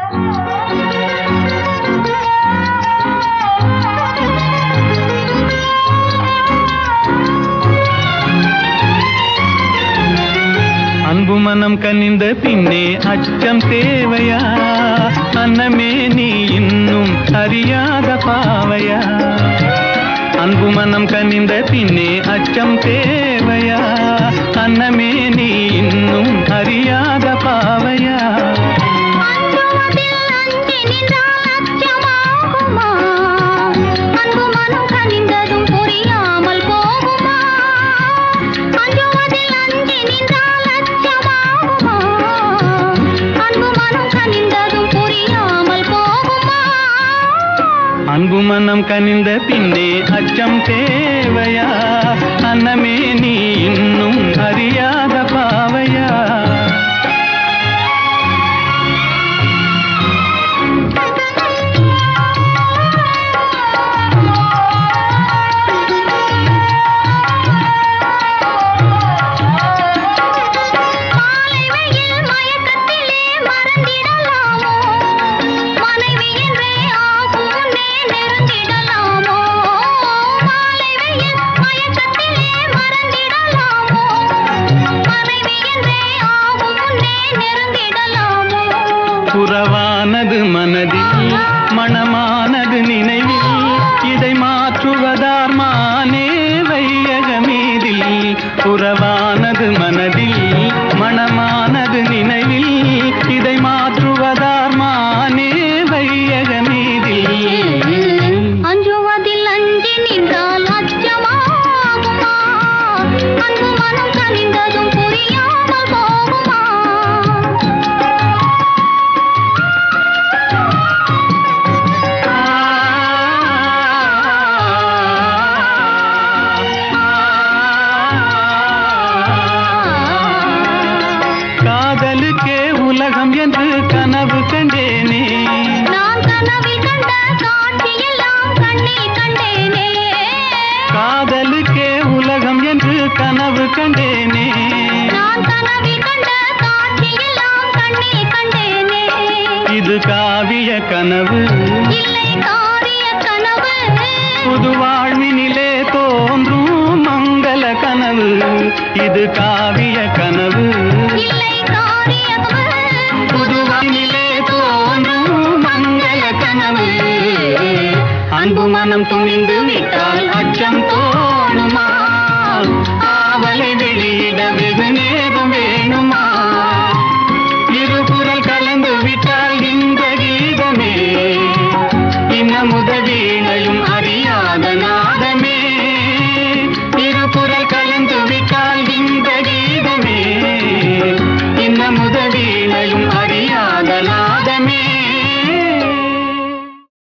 அன்பு மனம் கனிந்த பின்னே அச்சம் தேவையா? அன்னமே நீ இன்னும் அறியாத பாவையா? அன்பு மனம் கனிந்த பின்னே அச்சம் தேவையா? அன்னமே நீ இன்னும் அறியாத பாவையா? அன்பு மனம் கனிந்த பின்னே அச்சம் தேவையா? அன்னமே நீ இன்னும் அறியாத பாவையா? புறவானது மனதில், மணமானது நினைவில், இதை மாற்றுவதார் மானே வையகமீதில். புறவானது மனதில், மணமானது நினைவில், இதை மாற்றுவதார் மானே வையகமீதில். அஞ்சுவதில் அஞ்சி நின்றால் அச்சமாகுமா? அன்பு மனம் கனிந்ததும் புரியாமல் போகுமா? காதலுக்கே உலகம் என்று கனவு கண்டேனே, நான் கனவில் கண்ட காட்சியெல்லாம் கண்ணில் கண்டேனே. காதலுக்கே உலகம் என்று கனவு கண்டேனே, நான் கனவில் கண்ட காட்சியெல்லாம் கண்ணில் கண்டேனே. இது காவிய கனவு இல்லை காரிய கனவு, புது வாழ்வினிலே தோன்றும் மங்கள கனவு. இது காவிய கனவு இல்லை காரிய கனவு, புது வாழ்வினிலே தோன்றும் மங்கள கனவு. அன்பு மனம் துணிந்து விட்டால் அச்சம் தோணுமா? ஆவலை வெளியிட வெகு நேரம் வேணுமா? இருபுறல் கலந்து விட்டால் இந்த கீதமே இன்னமுத வீணையும் அறியாத நாதமே. இருபுறல் கலந்து விட்டால் இந்த கீதமே இன்னமுத வீணையும் அறியாத நாதமே.